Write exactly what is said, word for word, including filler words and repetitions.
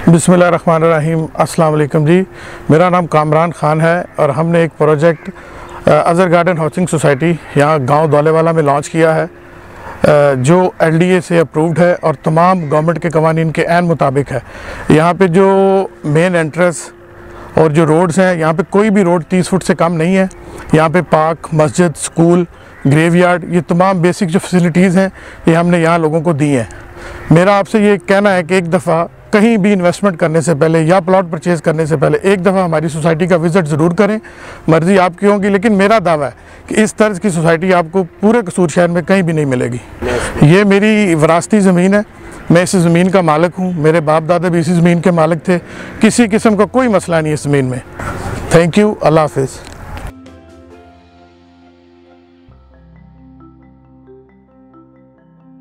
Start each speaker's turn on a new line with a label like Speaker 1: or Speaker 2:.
Speaker 1: बिस्मिल्लाहिर्रहमानिर्रहीम। अस्सलाम वालेकुम जी, मेरा नाम कामरान ख़ान है और हमने एक project Azhar garden housing society यहाँ गांव दौलेवाला में लॉन्च किया है, जो एल डी ए से अप्रूव्ड है और तमाम गवर्नमेंट के कवानीन के ऐन मुताबिक है। यहाँ पे जो मेन एंट्रेंस और जो रोड्स हैं, यहाँ पे कोई भी रोड तीस फुट से कम नहीं है। यहाँ पे पार्क, मस्जिद, स्कूल, ग्रेवयार्ड, ये तमाम बेसिक जो फैसिलिटीज़ हैं ये हमने यहाँ लोगों को दी हैं। मेरा आपसे ये कहना है कि एक दफ़ा कहीं भी इन्वेस्टमेंट करने से पहले या प्लॉट परचेज़ करने से पहले एक दफ़ा हमारी सोसाइटी का विज़िट ज़रूर करें। मर्ज़ी आपकी होगी, लेकिन मेरा दावा है कि इस तर्ज की सोसाइटी आपको पूरे कसूर शहर में कहीं भी नहीं मिलेगी। ये मेरी विरासती ज़मीन है, मैं इस ज़मीन का मालिक हूँ, मेरे बाप दादा भी इसी ज़मीन के मालिक थे। किसी किस्म का कोई मसला नहीं है इस ज़मीन में। थैंक यू, अल्लाह हाफ़िज़।